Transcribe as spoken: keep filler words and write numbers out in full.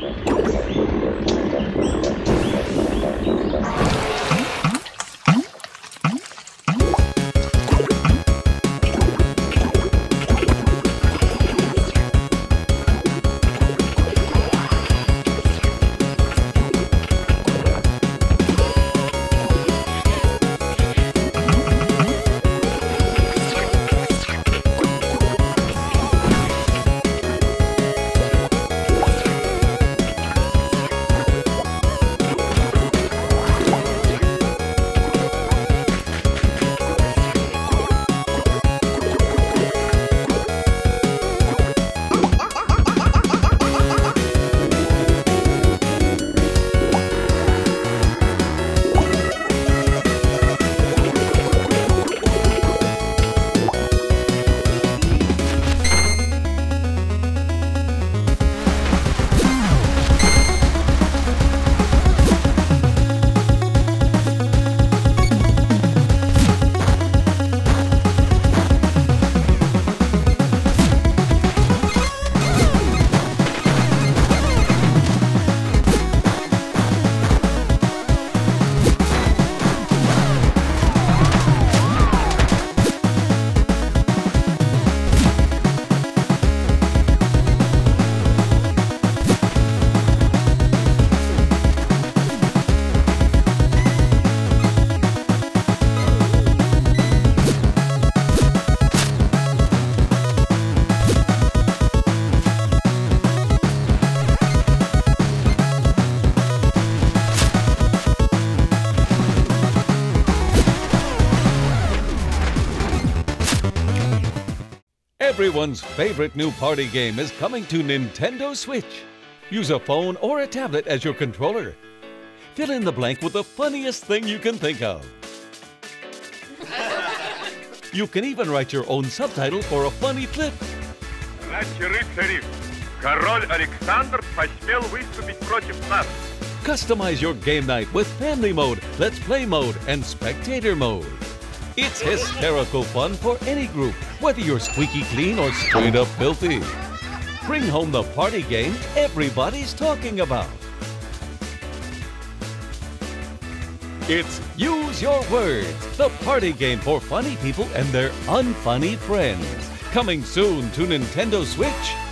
Everyone's favorite new party game is coming to Nintendo Switch. Use a phone or a tablet as your controller. Fill in the blank with the funniest thing you can think of. You can even write your own subtitle for a funny clip. Наши рыцари, король Александр посмел выступить против нас. Customize your game night with Family Mode, Let's Play Mode, and Spectator Mode. It's hysterical fun for any group, whether you're squeaky clean or straight up filthy. Bring home the party game everybody's talking about. It's Use Your Words, the party game for funny people and their unfunny friends. Coming soon to Nintendo Switch.